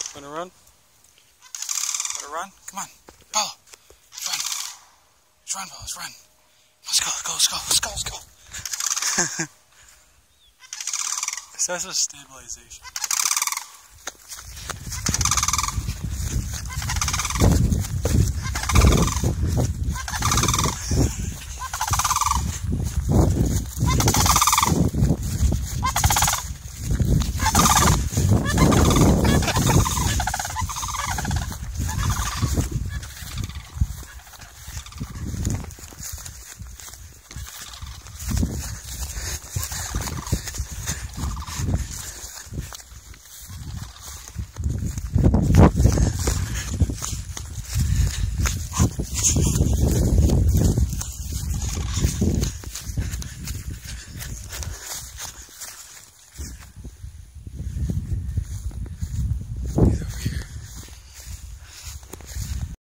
Wanna run? Wanna run? Come on. Paul. Let's run. Let's run, Paul. Let's run. Let's go, let's go, let's go, let's go, let's go. This has a stabilization.